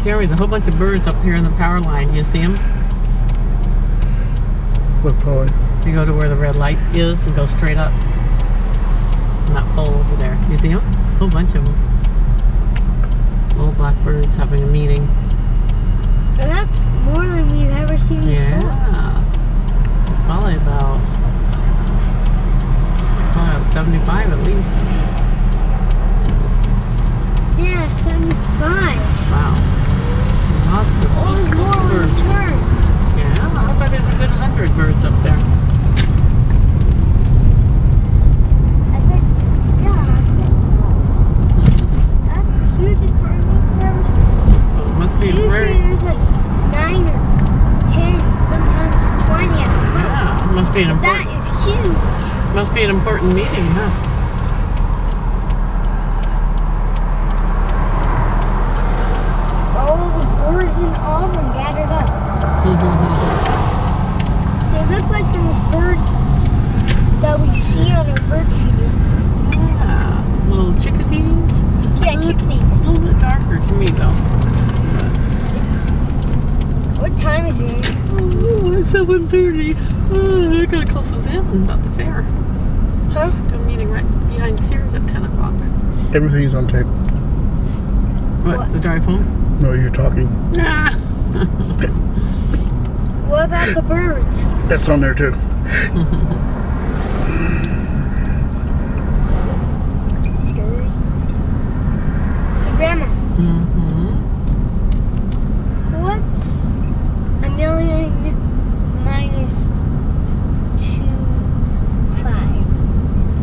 Jerry, there's a whole bunch of birds up here in the power line. Do you see them? What power? You go to where the red light is and go straight up. On that pole over there. You see them? A whole bunch of them. Little blackbirds having a meeting. And that's more than we've ever seen before. Yeah. It's probably about 75 at least. Yeah, 75. Wow. Lots of there's more birds. return. Yeah, I bet there's a good 100 birds up there. I think, yeah, I think so. That's the hugest bird we've ever seen. So it must be Usually very... there's like 9 or 10, sometimes 20 at the most. Yeah, it must be an But important... that is huge. Must be an important meeting, huh? All the birds in Auburn gathered up. They look like those birds that we see on a bird feeder. Yeah, little chickadees. Yeah, chickadees. A little bit darker to me, though. What time is it? Oh, it's 7:30. Oh, they're gonna close us in at the fair. Huh? They're meeting right behind Sears at 10 o'clock. Everything's on tape. What? The drive home? No, you're talking. Nah. What about the birds? That's on there too. Hey, Grandma. What's a million minus 2 fives?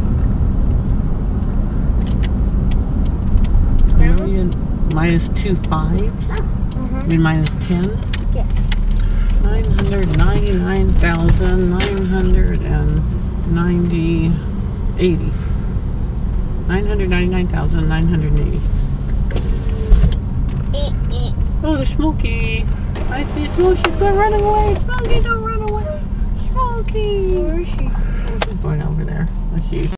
Million minus 2 fives? I mean minus 10? Yes. 999,990 80. 999,980. Oh, there's Smokey. I see Smokey. She's going running away. Smokey, don't run away. Smokey. Where is she? Oh, she's going over there. She's